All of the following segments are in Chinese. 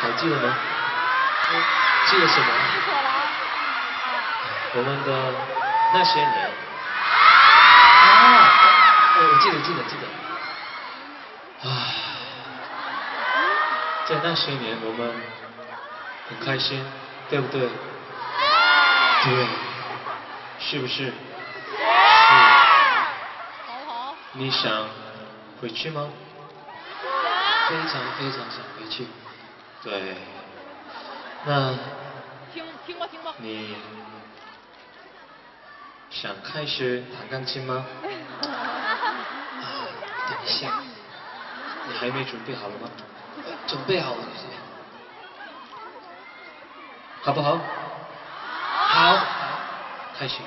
还记得吗？记得什么？我们的那些年。啊，我记得。啊，在那些年我们很开心，对不对？对，是不是？是。好。你想回去吗？非常想回去。对。那。听吧。你想开始弹钢琴吗？等一下，你还没准备好了吗？准备好了。好不好？好，开始。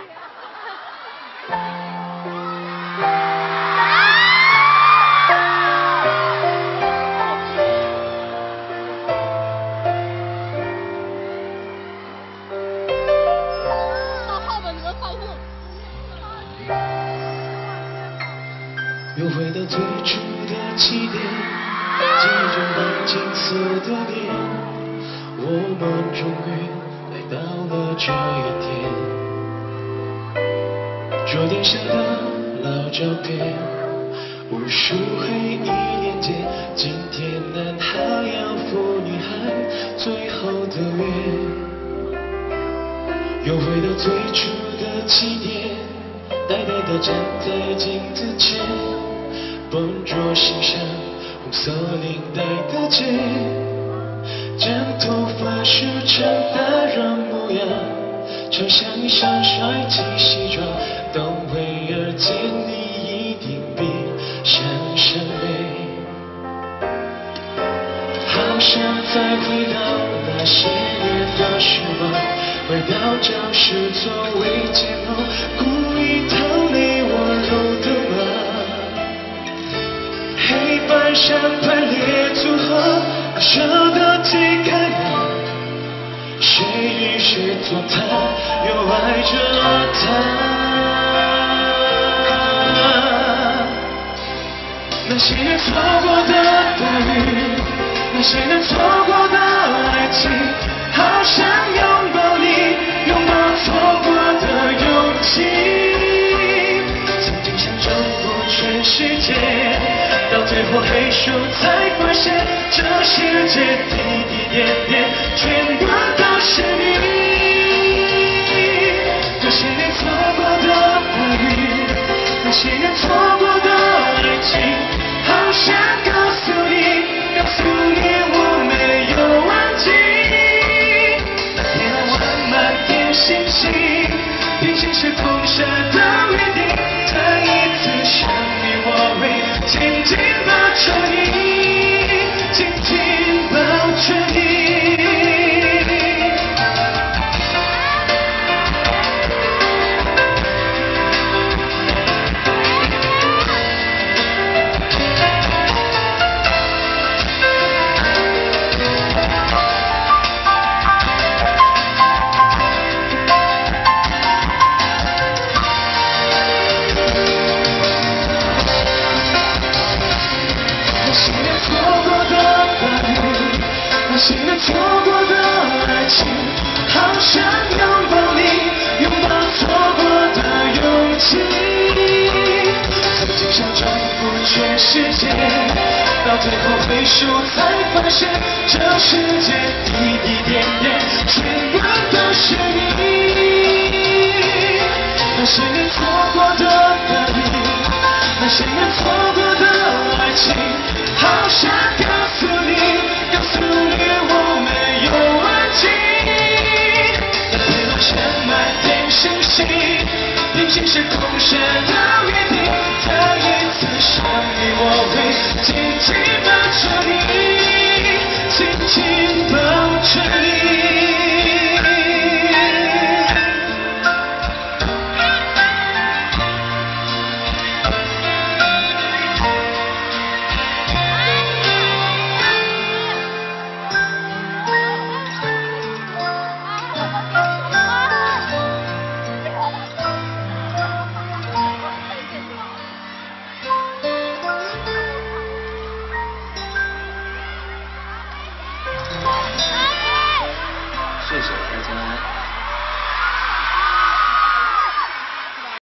又回到最初的起点，记忆中满金色的脸，我们终于来到了这一天。桌垫下的老照片，无数黑衣连结，今天男孩要赴女孩最后的约。又回到最初的起点，呆呆地站在镜子前，笨拙欣赏红色领带的结，将头发梳成大人模样，穿上一身帅气西装，等会儿见你一定比想象美。好想再回到那些年的时光，回到教室座位前后，故意讨你温柔的骂。黑板上排列组合，舍得解开吗？谁与谁做他，又爱着他？那些年错过的大雨，那些年错过的爱情，好想拥抱你，拥抱错过的勇气。曾经想征服全世界，到最后黑数才发现，这世界滴滴点点，全部都是你。那些年错过的大雨，那些年错过的爱情，好想告诉你，我没有忘记。那天晚满天星星，平行时空下的约定，再一次相遇，我会紧紧抱着你，紧紧抱着你。那些年错过的爱情，好想拥抱你，拥抱错过的勇气。曾经想征服全世界，到最后回首才发现，这世界滴滴点点，全部都是你。那些年错过的大雨，那些年错过的爱情，好想告诉你，告诉你我没有忘记。那天晚上满天星星，平行时空下的约定，再一次相遇，我会紧紧抱着你，紧紧抱着你。